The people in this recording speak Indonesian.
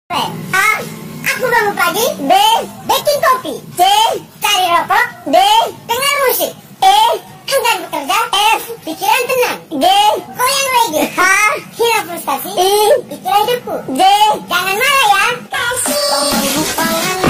A. Aku bangun pagi. B. Bikin kopi. C. Cari rokok. D. Dengar musik. E. Enggan bekerja. F. Pikiran tenang. G. Goyang reggae. H. Hilang frustasi. I. Itulah hidupku. J. Jangan marah ya. Kasih.